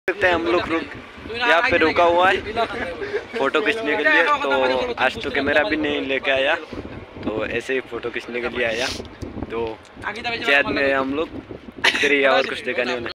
सकते हैं हम लोग यहाँ पे रुका हुआ है फोटो खींचने के लिए। तो आज तो कैमरा भी नहीं लेके आया, तो ऐसे ही फोटो खींचने के लिए आया। तो चैत में हम लोग और कुछ देखा नहीं।